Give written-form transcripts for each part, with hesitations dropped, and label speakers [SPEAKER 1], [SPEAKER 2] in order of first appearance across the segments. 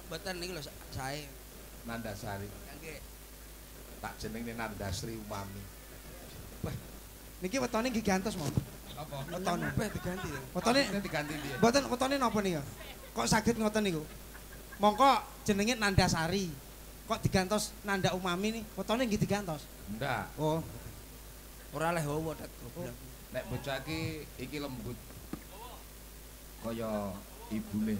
[SPEAKER 1] Mboten niki lho sae.
[SPEAKER 2] Nandasari.
[SPEAKER 1] Nggih.
[SPEAKER 2] Tak jenenge Nandasri Umami.
[SPEAKER 3] Wah. Niki wetone nggih gantos mau.
[SPEAKER 2] Apa?
[SPEAKER 3] Wetone
[SPEAKER 1] diganti.
[SPEAKER 3] Wetone
[SPEAKER 2] diganti piye?
[SPEAKER 3] Mboten wetone napa nika? Kok saged ngoten niku? Mongko jenenge Nandasari. Kok digantos Nanda Umami nih? Wetone nggih digantos.
[SPEAKER 2] Ndak.
[SPEAKER 3] Oh.
[SPEAKER 1] Ora leh hawa tet goblok.
[SPEAKER 2] Nek bocah iki lembut. Kaya ibune.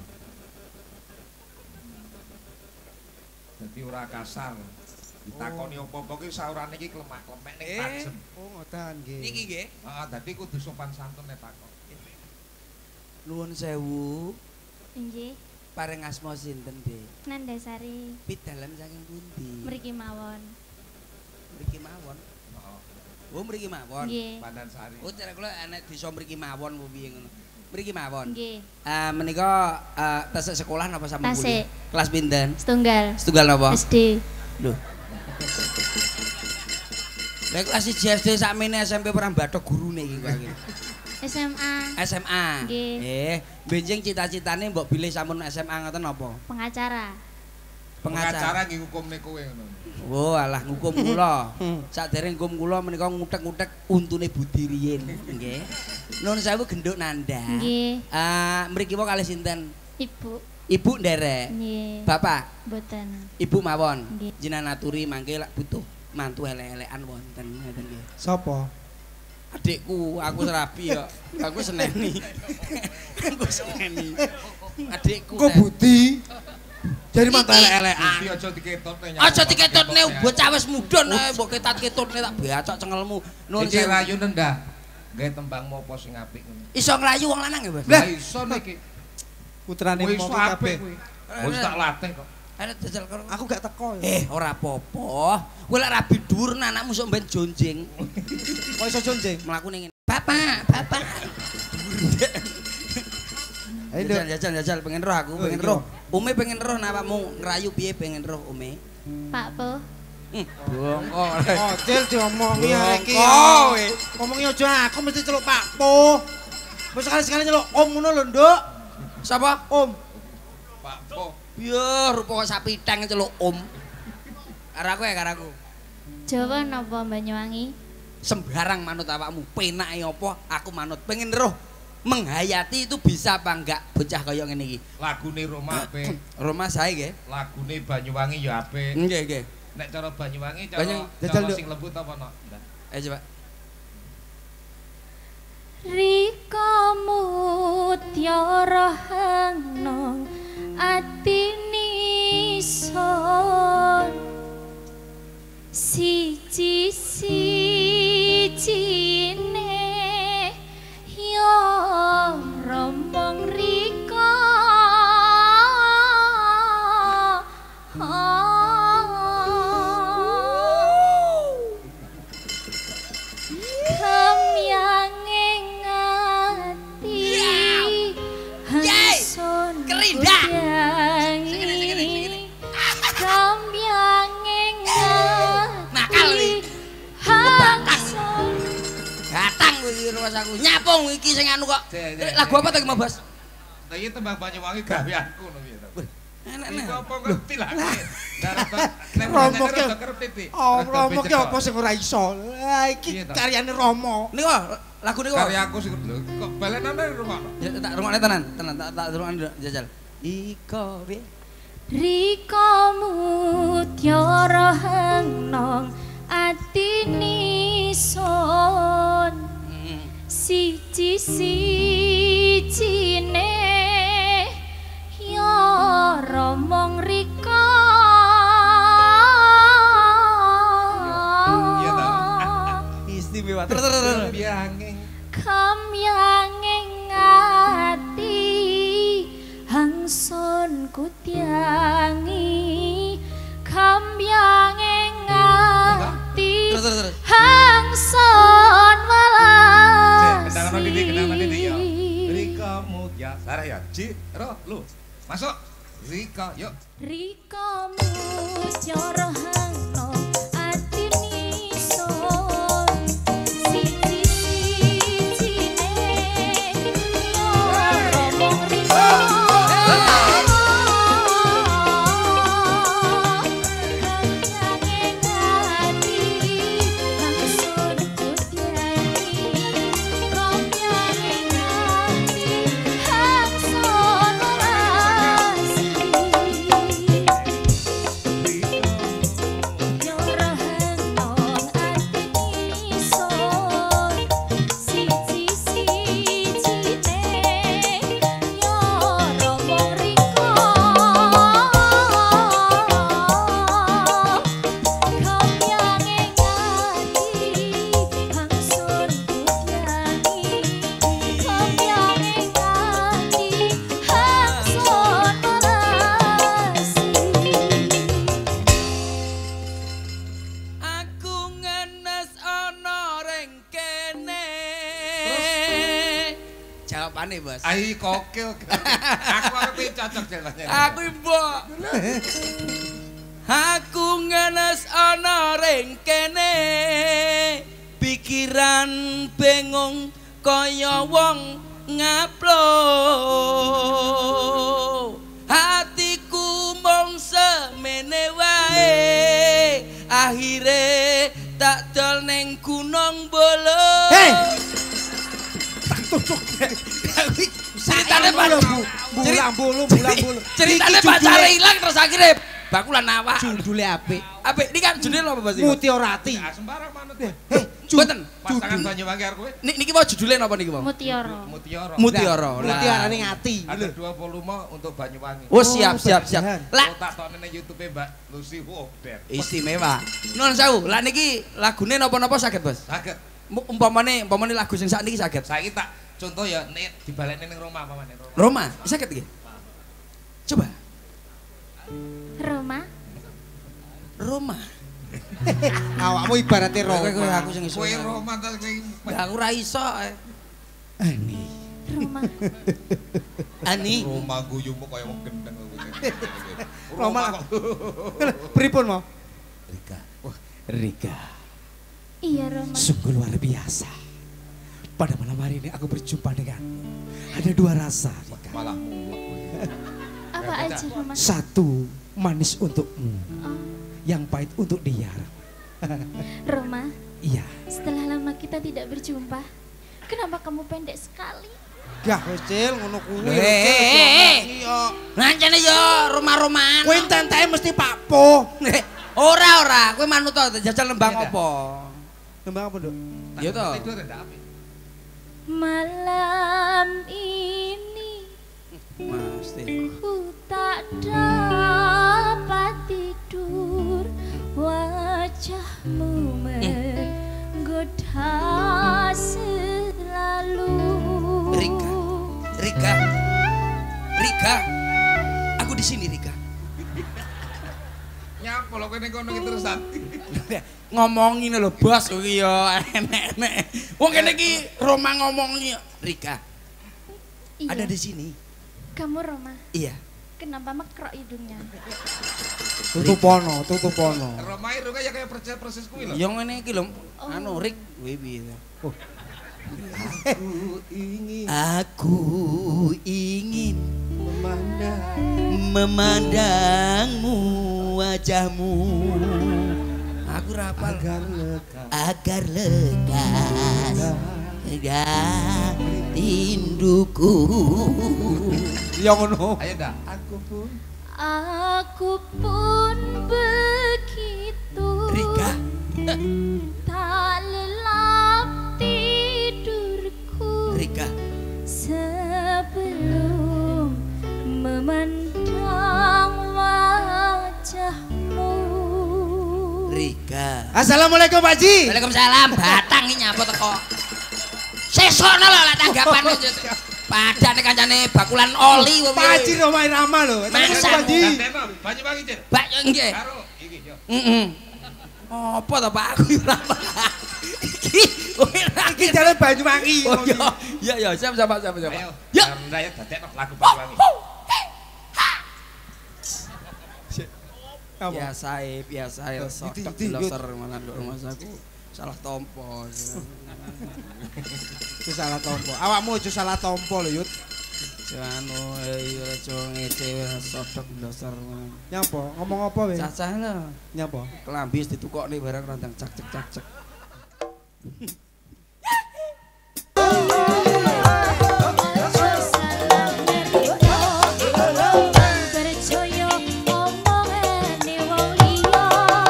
[SPEAKER 2] Dadi ora kasar. Ditakoni apa-apa ki saurane iki klemak-klemek ning tajem.
[SPEAKER 3] Oh, ngoten nggih.
[SPEAKER 1] Niki nggih.
[SPEAKER 2] Heeh, dadi kudu sopan santun nek takon.
[SPEAKER 1] Nuwun sewu.
[SPEAKER 4] Inggih.
[SPEAKER 1] Paring asma sinten, Dik?
[SPEAKER 4] Nandasari.
[SPEAKER 1] Pidalem saking pundi?
[SPEAKER 4] Mriki mawon.
[SPEAKER 1] Mriki mawon.
[SPEAKER 2] Heeh.
[SPEAKER 1] Oh, mriki mawon.
[SPEAKER 4] Nggih.
[SPEAKER 2] Pandansari.
[SPEAKER 1] Oh, cara kula anak desa mriki mawon apa piye ngono. Mriki mawon.
[SPEAKER 4] Nggih.
[SPEAKER 1] Menika tasik sekolah napa sampun
[SPEAKER 4] Tasik.
[SPEAKER 1] kuliah? Kelas pinten?
[SPEAKER 4] Setunggal.
[SPEAKER 1] Setunggal napa?
[SPEAKER 4] SD.
[SPEAKER 1] Lho. Lah kelas 1 SD sakmene SMP perang bathok gurune iki kok iki.
[SPEAKER 4] SMA.
[SPEAKER 1] SMA.
[SPEAKER 4] Nggih.
[SPEAKER 1] Benjing cita-citane mbok bilih sampun SMA ngoten napa?
[SPEAKER 4] Pengacara.
[SPEAKER 2] Pengacara nggih hukumne kowe ngono.
[SPEAKER 1] Oh, alah ngukum kula. Sakdereng ngukum kula menika ngutek-ngutek untune budi riyin, nggih. Nuwun sewu genduk Nanda.
[SPEAKER 4] Nggih.
[SPEAKER 1] Mriki wae kalih sinten?
[SPEAKER 4] Ibu.
[SPEAKER 1] Ibu nderek.
[SPEAKER 4] Nggih.
[SPEAKER 1] Bapak,
[SPEAKER 4] Mboten.
[SPEAKER 1] Ibu mawon.
[SPEAKER 4] Nggih.
[SPEAKER 1] Jenengan aturi mangke lak butuh mantu elek-elekan wonten ngoten nggih.
[SPEAKER 3] Sapa?
[SPEAKER 1] Adikku, aku serabi ya. Aku seneni. Aku seneni. Adikku.
[SPEAKER 3] Kok budi? Jadi mantu
[SPEAKER 2] Iki
[SPEAKER 3] elek-elekan.
[SPEAKER 2] aja diketutne.
[SPEAKER 1] Aja diketutne bocah wis mudhun ae mbok ketat-ketutne tak becok cengelmu. Nuwun
[SPEAKER 2] Iki
[SPEAKER 1] sewu.
[SPEAKER 2] rayu nendah. Gawe tembangmu apa sing apik ngono.
[SPEAKER 1] Iso nglayu wong lanang ya, Mas?
[SPEAKER 2] Lah iso niki.
[SPEAKER 3] Putrane
[SPEAKER 2] Wis
[SPEAKER 3] mau
[SPEAKER 2] apik
[SPEAKER 3] kabeh.
[SPEAKER 2] kuwi. Wis tak latih kok.
[SPEAKER 1] Arep jajal karo
[SPEAKER 3] Aku gak teko ya.
[SPEAKER 1] ora apa-apa. Kowe lek rabi dhuwur anakmu sok ben jonjing.
[SPEAKER 3] Kok iso jonjeng?
[SPEAKER 1] Mlaku ning ngene. Bapak.
[SPEAKER 3] Ayo,
[SPEAKER 1] Jajal pengen roh aku, pengen roh. Umi pengen roh awakmu ngerayu piye pengen roh Umi?
[SPEAKER 4] Pak Po.
[SPEAKER 1] Bongko.
[SPEAKER 3] Odil diomongi arek iki.
[SPEAKER 1] Kowe.
[SPEAKER 3] Ngomongi aja aku mesti celuk Pak Po. Wis sekali-sekali celuk Om ngono lho, Nduk.
[SPEAKER 1] Sapa?
[SPEAKER 3] Om.
[SPEAKER 2] Pak Po.
[SPEAKER 1] Ya, rupa kok sapiteng celuk Om. Karo aku ya karo aku.
[SPEAKER 4] Jawa napa Banyuwangi?
[SPEAKER 1] Sembarang manut awakmu, penake apa aku manut. Pengen roh menghayati itu bisa apa enggak bocah kaya ngene iki.
[SPEAKER 2] Lagune Roma apik.
[SPEAKER 1] Roma sae nggih.
[SPEAKER 2] Lagune Banyuwangi ya apik.
[SPEAKER 1] Nggih.
[SPEAKER 2] Nek cara Banyuwangi
[SPEAKER 1] Jajal,
[SPEAKER 2] cara
[SPEAKER 3] Nduk.
[SPEAKER 2] sing lembut apa no?
[SPEAKER 1] Ayo coba.
[SPEAKER 4] Rika mutiara hanong atini son siji-sijine yo rombong rika kamyanging ati hansun
[SPEAKER 1] Kerindah.
[SPEAKER 4] kudangi kamyanging
[SPEAKER 1] Nakal
[SPEAKER 4] ati
[SPEAKER 1] iki.
[SPEAKER 4] hansun
[SPEAKER 1] Gatang kowe iki rumah aku. Nyapung iki sing anu kok. Lagu apa to iki, Mas?
[SPEAKER 2] Lah iki tembang Banyuwangi gaweanku ngono piye to.
[SPEAKER 1] Enak
[SPEAKER 2] Iku
[SPEAKER 1] nah.
[SPEAKER 2] apa ngerti lah.
[SPEAKER 3] Romo ki.
[SPEAKER 2] Ngerti.
[SPEAKER 3] Oh, Romo ki apa sing ora iso? Lah iki
[SPEAKER 2] Piye to?
[SPEAKER 3] karyane Romo.
[SPEAKER 1] Niku lagu niku.
[SPEAKER 2] Karyaku sing lho kok balenane rungokno.
[SPEAKER 1] Ya tak rungokne tenan, tak rungokne jajal. Iko piye?
[SPEAKER 4] Rika mutiara hanong atini son siji-sijine yo romong rika
[SPEAKER 2] Iya ta.
[SPEAKER 1] Istimewa. Terus.
[SPEAKER 2] Bianging
[SPEAKER 4] kamyanging ati hangsun kutyangi kamyanging ati
[SPEAKER 1] Terus.
[SPEAKER 4] hangsun walasi
[SPEAKER 2] kendangan didik yo. Rika Mutya Sarah ya. Ji, Ro, lu. Masuk. Rika, yuk.
[SPEAKER 4] Rika mutiara hanong atini son siji-sijine romong rika
[SPEAKER 1] Jawabane, Bos.
[SPEAKER 2] Ai kokil. Aku arep cocok jalannya.
[SPEAKER 1] Aku mbok. Aku ngenes ana ring kene. Pikiran bingung kaya wong ngaplo. Hatiku mung semene wae. Akhire tak dol ning Gunung Bolo.
[SPEAKER 3] Hei!
[SPEAKER 1] Ceritane
[SPEAKER 3] bulang bulu.
[SPEAKER 1] Ceritane pacare ilang terus akhirnya bakulan awak.
[SPEAKER 3] Judule apik.
[SPEAKER 1] Apik iki kan judul apa Mas?
[SPEAKER 3] Mutiarati.
[SPEAKER 2] Ah sembarang manut.
[SPEAKER 1] Mboten.
[SPEAKER 2] Pasangan Banyuwangi karo kowe.
[SPEAKER 1] Niki mau judulnya apa niki, Bang?
[SPEAKER 4] Mutiara.
[SPEAKER 2] Mutiara.
[SPEAKER 1] Mutiara.
[SPEAKER 3] Mutiarane ngati.
[SPEAKER 2] Ada 2 volume untuk Banyuwangi.
[SPEAKER 1] Oh, siap. Lah,
[SPEAKER 2] Tak tonton nang YouTube Mbak Lucy Wobet.
[SPEAKER 1] istimewa. Nuwun sewu. Lah niki lagune napa-napa saged, Bos?
[SPEAKER 2] Saged.
[SPEAKER 1] Umpamane lagu sing sak niki saged.
[SPEAKER 2] Saiki tak contoh ya nek dibalekne ning Roma pamane Roma.
[SPEAKER 1] Roma, saged iki. Coba. Roma.
[SPEAKER 3] Awakmu ibaratnya
[SPEAKER 1] Kowe
[SPEAKER 3] Roma.
[SPEAKER 1] aku sing iso.
[SPEAKER 2] Kowe Roma ta kowe.
[SPEAKER 1] Ya aku ra iso.
[SPEAKER 4] Roma.
[SPEAKER 1] Ani.
[SPEAKER 2] Roma guyumu kaya wong gendeng kowe.
[SPEAKER 3] Roma. Pripun mau?
[SPEAKER 5] Rika. Rika,
[SPEAKER 4] Iya Roma.
[SPEAKER 5] sungguh luar biasa. Pada malam hari ini aku berjumpa denganmu. Ada 2 rasa, Rika.
[SPEAKER 2] Malah mulek.
[SPEAKER 4] Apa aja Roma?
[SPEAKER 5] Satu, manis untukmu.
[SPEAKER 4] Oh,
[SPEAKER 5] Yang pahit untuk dia.
[SPEAKER 4] Roma,
[SPEAKER 5] Iya.
[SPEAKER 4] setelah lama kita tidak berjumpa, kenapa kamu pendek sekali?
[SPEAKER 3] Gah, wis Cil ngono kuwi.
[SPEAKER 1] Nancene yo rumah-rumahan.
[SPEAKER 3] Kowe entente mesti Pak Po.
[SPEAKER 1] Ora, kowe manut to jajal lembang
[SPEAKER 2] Iya,
[SPEAKER 1] apa?
[SPEAKER 3] Tembang apa, Nduk?
[SPEAKER 1] Iya to.
[SPEAKER 2] Itu rendak apik.
[SPEAKER 4] Malam ini
[SPEAKER 1] Mesti.
[SPEAKER 4] ku tak dapat tidur, wajahmu menggoda selalu.
[SPEAKER 1] Rika, aku di sini Rika.
[SPEAKER 2] Nyapa lho kowe ning kono iki terusan.
[SPEAKER 1] Ngomongin lho bos kuwi yo enek-enek. Wong kene iki Roma ngomongi Rika.
[SPEAKER 4] Iya,
[SPEAKER 1] Ada di sini.
[SPEAKER 4] kamu Roma.
[SPEAKER 1] Iya.
[SPEAKER 4] Kenapa mekrok hidungnya?
[SPEAKER 3] Tutupono.
[SPEAKER 2] Roma itu ya kayak persis kuwi lho.
[SPEAKER 1] Yang ngene iki lho,
[SPEAKER 4] Oh.
[SPEAKER 1] anu Rik, piye
[SPEAKER 3] Oh.
[SPEAKER 1] Aku ingin memandangmu wajahmu. Aku rapal agar lekas rinduku.
[SPEAKER 3] Ya ngono.
[SPEAKER 2] Ayo dah.
[SPEAKER 4] Aku pun begitu.
[SPEAKER 1] Rika,
[SPEAKER 4] Tak lelap tidurku
[SPEAKER 1] Rika,
[SPEAKER 4] sebelum memandang wajahmu.
[SPEAKER 1] Rika.
[SPEAKER 3] Assalamualaikum Pak Ji.
[SPEAKER 1] Waalaikumsalam, batang iki nyapa teko. Sesono lho lek tanggapane. Padane kancane bakulan oli wong
[SPEAKER 3] Pak Ji Roma Irama lho.
[SPEAKER 1] Masa,
[SPEAKER 3] Pak Ji.
[SPEAKER 2] Banyuwangi, Cil.
[SPEAKER 1] Mbak yo nggih.
[SPEAKER 2] Karo iki yo.
[SPEAKER 1] Apa to Pak aku ora.
[SPEAKER 3] Iki jalan Banyuwangi.
[SPEAKER 1] Oh iya, siap.
[SPEAKER 2] Ayo.
[SPEAKER 1] Ya.
[SPEAKER 2] Raya dadekno lagu Banyuwangi.
[SPEAKER 1] Biasa sodok loser malah nduk rumah saku salah tompo.
[SPEAKER 3] Itu salah tompo. Awakmu aja salah tompo lho, Yut.
[SPEAKER 1] Anu iya aja ngece sodok loser.
[SPEAKER 3] Nyapa? Ngomong apa weh?
[SPEAKER 1] Cacah lho.
[SPEAKER 3] Nyapa?
[SPEAKER 1] Kelambi wis ditukokne barang randang cak-cek.
[SPEAKER 4] Percaya omongane wong liya.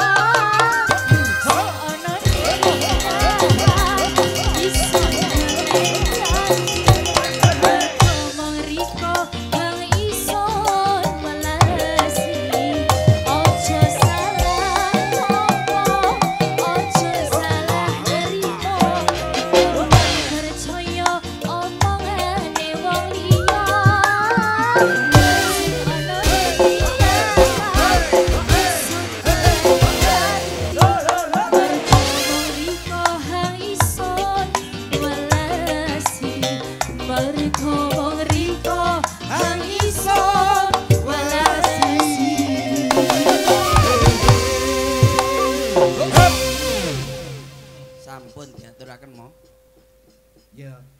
[SPEAKER 4] Ono bisa ngomong Riko bang ison welasi. Ojo salah Riko.
[SPEAKER 1] Sampun diaturaken mo.
[SPEAKER 3] Ya,